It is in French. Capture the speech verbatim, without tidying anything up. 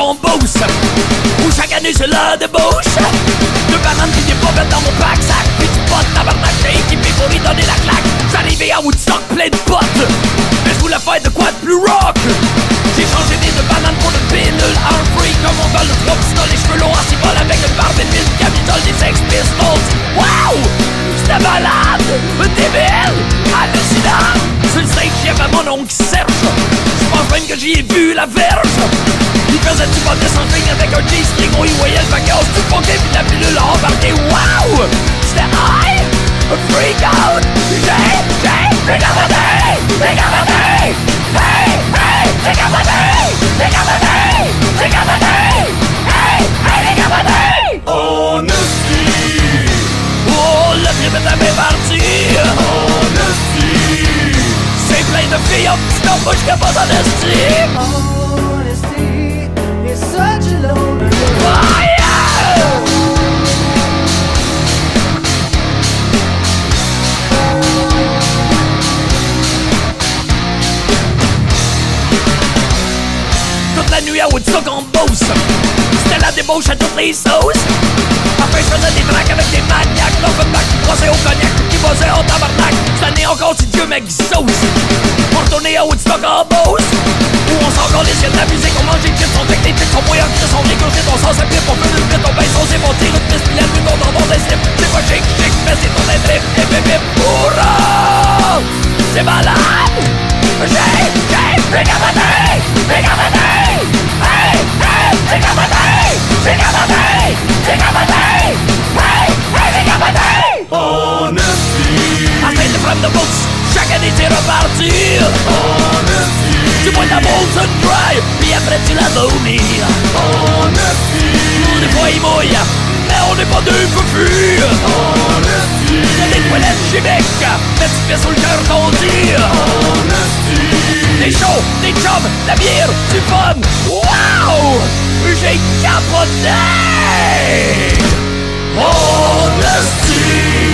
en Beauce, où chaque année c'est la débauche. Deux bananes qui débombent dans mon pack, sac, puis du pot, tabarnak, j'ai équipé pour lui donner la claque. J'arrivais à Woodstock plein de potes, mais je voulais faire de quoi de plus rock. J'ai changé des deux bananes pour une pilule, un free comme on veut le trois pistoles, les cheveux longs en civol avec une barbe et mille capitole des Sex Pistols. Wow! C'était malade, débile, hallucinant. Sur le stage j'avais mon oncle Serge, j'pense même que j'y ai vu la verge. Il faisait du bonus en string avec un G-string, on y voyait le bagage du funky pis la pilule a embarqué. Wow! C'était high, freak out. J'ai, j'ai, j'ai capoté, j'ai capoté. Hey, hey, j'ai capoté, j'ai capoté, j'ai capoté. Hey, hey, j'ai capoté. On ne suit. Oh, le trip est à mes parties. On ne suit. C'est plein de filles en petit nom, moi j'capote en estime. Honesty is such a lonely road. Oh yeah! Toute la nuit à Woodstock en Beauce, c'était la débauche à toutes les sauces. Après je faisais des tracks avec des maniaques, l'offenbach qui brossait au cognac, qui bossait en tabarnak. Cette année encore si Dieu m'exauce, on retournait à Woodstock en Beauce, où on sent encore les yeux de la musique, on mange des chips, on fait des trucs, on moyen Chris, on régurgite, on sent sa pipe, on fait le vite, on baisse, on zip, on tire une piste, puis la nuit on entend des slips. C'est quoi shake, shake, mais c'est ton trip, hip hip hip, hurrah! C'est malade! J'ai, j'ai, j'ai capoté, j'ai capoté. Hey, hey, j'ai capoté, j'ai capoté, j'ai capoté. Hey, hey, j'ai capoté. On ne suit. À fin de flamme de Beauce, chaque année c'est reparti. On ne suit. Tu bois de la Molson Dry, puis après tu la vomis. On ne suit. Des fois il mouille, mais on n'est pas deux fous. On ne suit. Y'a des toilettes chimiques, mais tu fais sur le cœur qu'on dit. On ne suit. Des shows, des chums, de la bière, du fun. Wow! J'ai capoté. On ne suit.